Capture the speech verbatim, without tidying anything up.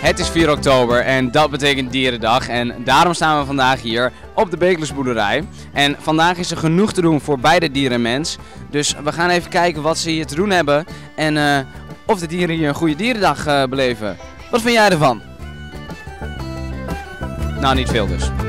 Het is vier oktober en dat betekent Dierendag. En daarom staan we vandaag hier op de Bekelerboerderij. En vandaag is er genoeg te doen voor beide dier en mens. Dus we gaan even kijken wat ze hier te doen hebben. En uh, of de dieren hier een goede dierendag uh, beleven. Wat vind jij ervan? Nou, niet veel dus.